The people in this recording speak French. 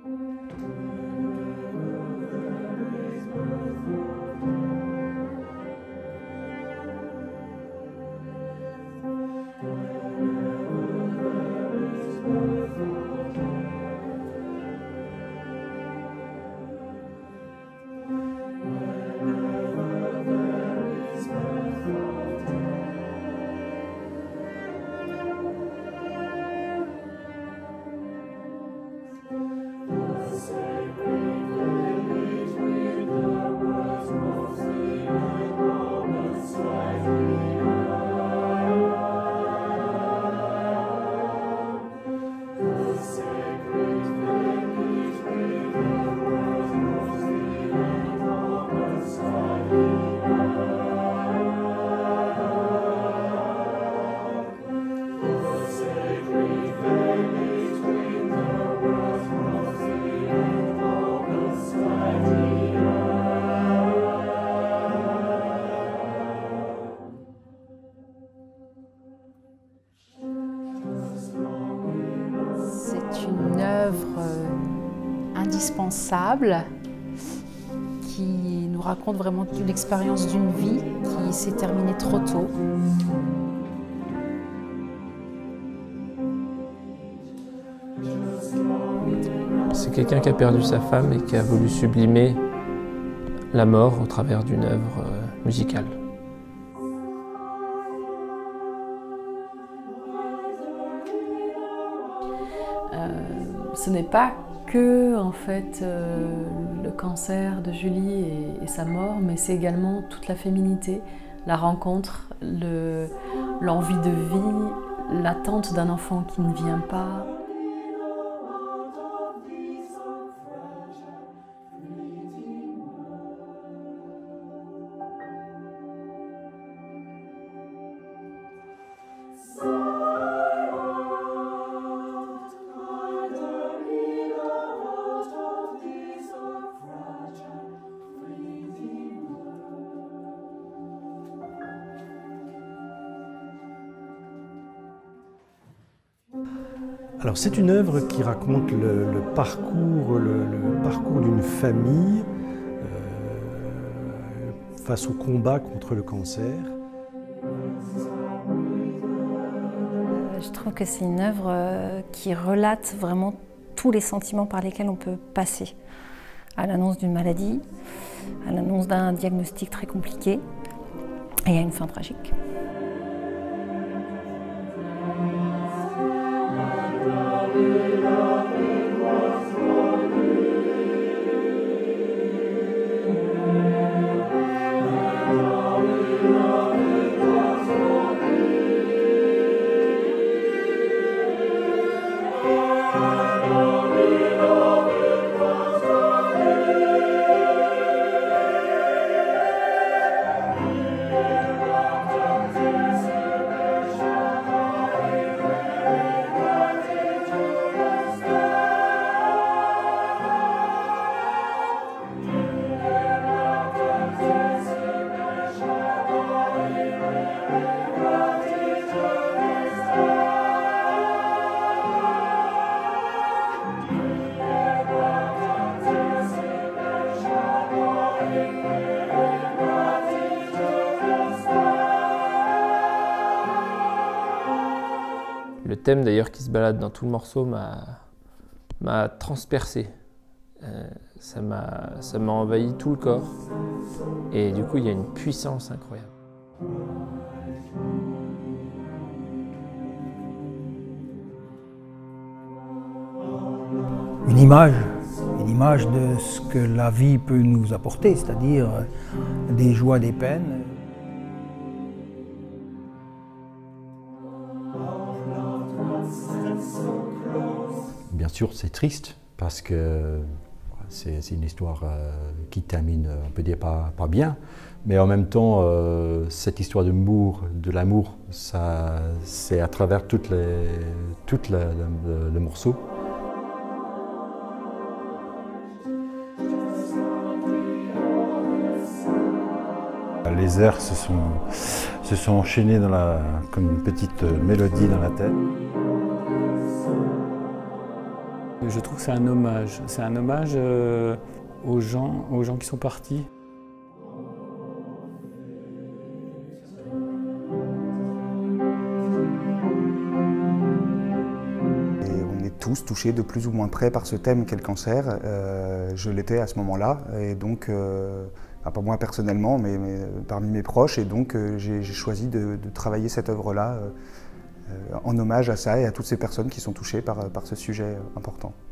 C'est une œuvre indispensable qui nous raconte vraiment l'expérience d'une vie qui s'est terminée trop tôt. C'est quelqu'un qui a perdu sa femme et qui a voulu sublimer la mort au travers d'une œuvre musicale. Ce n'est pas que en fait, le cancer de Julie et sa mort, mais c'est également toute la féminité, la rencontre, l'envie de vie, l'attente d'un enfant qui ne vient pas. Alors c'est une œuvre qui raconte le parcours d'une famille face au combat contre le cancer. Je trouve que c'est une œuvre qui relate vraiment tous les sentiments par lesquels on peut passer. À l'annonce d'une maladie, à l'annonce d'un diagnostic très compliqué et à une fin tragique. Le thème d'ailleurs qui se balade dans tout le morceau m'a transpercé. Ça m'a envahi tout le corps. Et du coup, il y a une puissance incroyable. Une image de ce que la vie peut nous apporter, c'est-à-dire des joies, des peines. Bien sûr, c'est triste parce que c'est une histoire qui termine, on peut dire, pas bien. Mais en même temps, cette histoire de l'amour, c'est à travers tout le morceau. Les airs se sont enchaînés comme une petite mélodie dans la tête. Je trouve que c'est un hommage. C'est un hommage aux gens qui sont partis. Tous touchés de plus ou moins près par ce thème qu'est le cancer. Je l'étais à ce moment-là, et donc, pas moi personnellement, mais parmi mes proches, et donc j'ai choisi de travailler cette œuvre-là en hommage à ça et à toutes ces personnes qui sont touchées par ce sujet important.